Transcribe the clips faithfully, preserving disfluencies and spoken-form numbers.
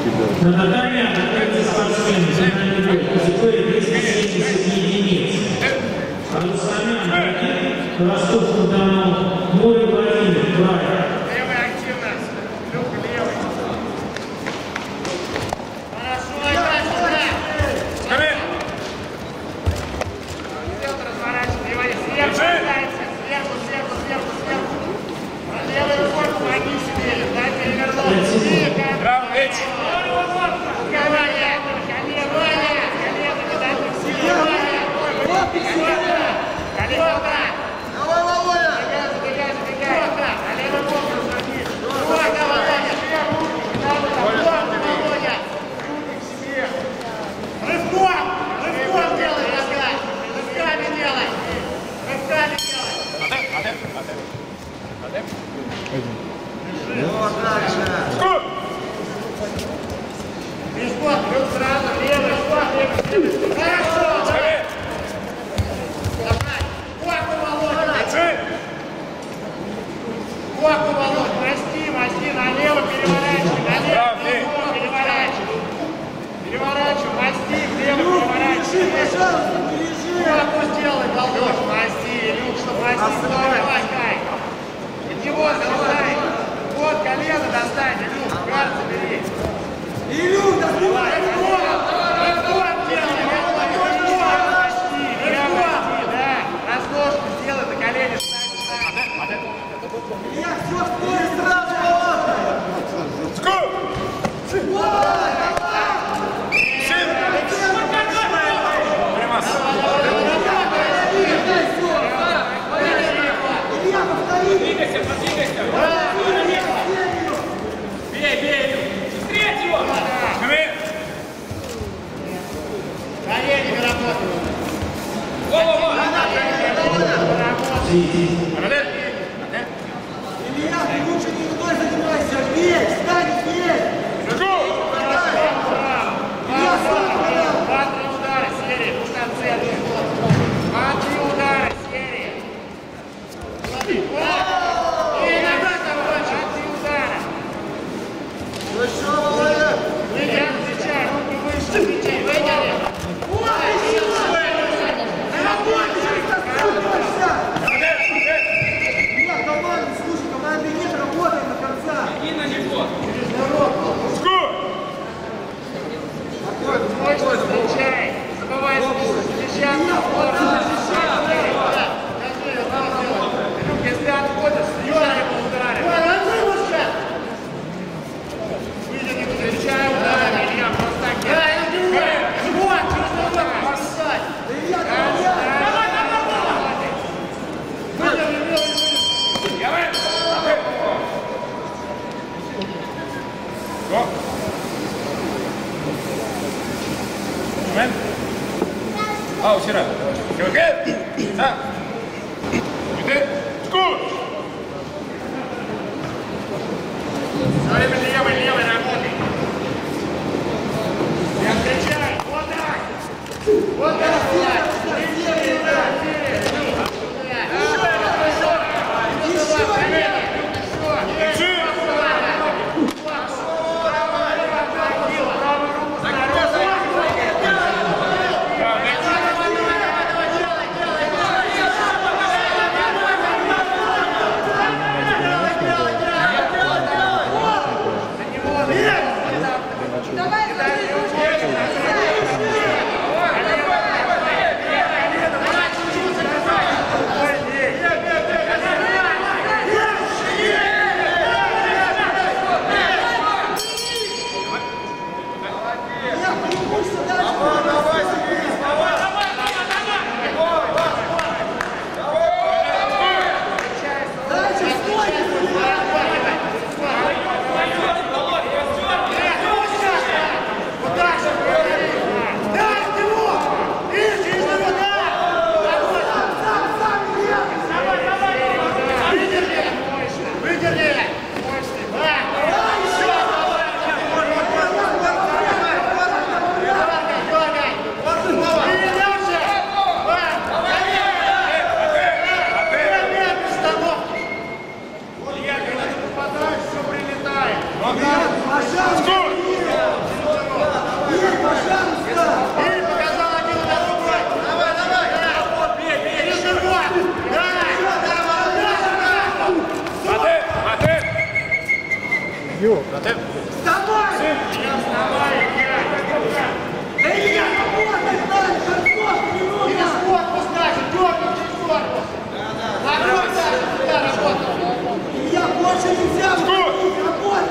На татами отправляется спортсмен, финальный бой, категория двести семьдесят единиц. Арусамян, Ракит, Ростов-на-Дону, Море Владимир, Край. Левый активно, Люка левый. Хорошо, играй сюда. Скорее. Сверху разворачивай, Иван, сверху кидается, сверху, сверху, сверху, сверху. Левой рукой помоги себе, дай перевернуть. Браво, Эйч. Давай, Володя! Забегай, забегай, забегай. А левый бок разверни. Давай, давай, Володя. Руки к себе. Рывком! Рывком делай, рывками. Рывками делай. Рывками делай. Вот дальше! Прискок, плюс сразу, левый, скок, левый, левый. Хорошо! Боку, Володь, масти, масти, налево переворачивай, налево, переворачивай. Переворачивай, масти, влево переворачивай. Боку сделай, Володь, масти, Илюк, что масти, давай, давай, Кай. От него залезай. Вот, колено достань, Илюк, карты бери. Илюк, да давай, рывком, рывком делай, рывком, масти, рывком, да. Разножку сделай, на колени встань, встань. Я все спорю сразу, Володя! Скоп! Давай, давай! Илья, повтори! Двигайся, подвигайся! Бей, бей! Быстрее его! Колени работают! Во-во-во! Илья, ты лучше не мной занимайся! Бей! Встань, бей! Два-три удара серии, пусть там цель. Два-три удара серии. И нога там два-три удара. Ну что, Володя? Выйди, отвечай, руки выше, отвечай, выйди. Илья, команды, слушай, команды нет, работаем до конца! И на него! Мощно встречай, забывай защищаться, если отходишь, встречай по ударам. Выйди, не встречай ударами, Илья, просто так нет. Вот, чувствуй, как бросать. Илья, давай! Давай, давай, давай. Выйди, не выйди. Я выйду! Го! Момент! А, вчера! Килограмм! Да! Иди! Скур! Все время левой, левой работай. Не отвечай. Вот так. Вот так. Вставай! Вставай, Илья! Да Илья, работай дальше, картошку не нужно! Через корпус даже, дергай через корпус! Ногой даже туда работал! Илья, больше нельзя выходить, работать!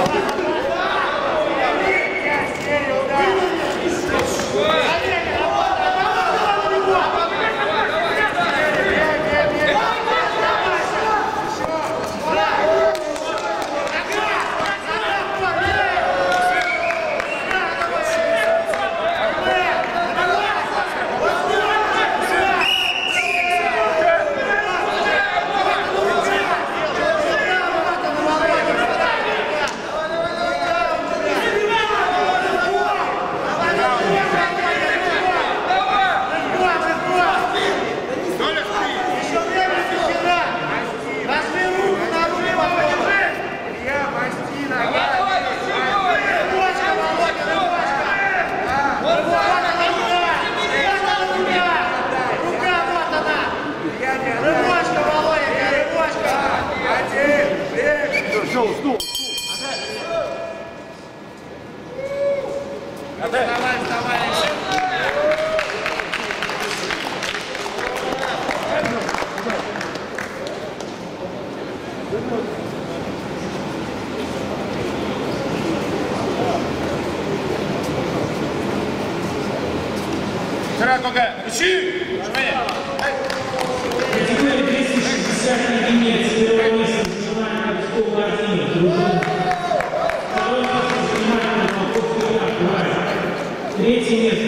Илья, серия ударов! Олег, работай! Работай на него! Нет, нет, нет! Давай, вставай! Вчера только ищи! Категория двести шестьдесят единиц. Первое место занимает Капсков Владимир. Второе место занимает Малковский Илья. Третье место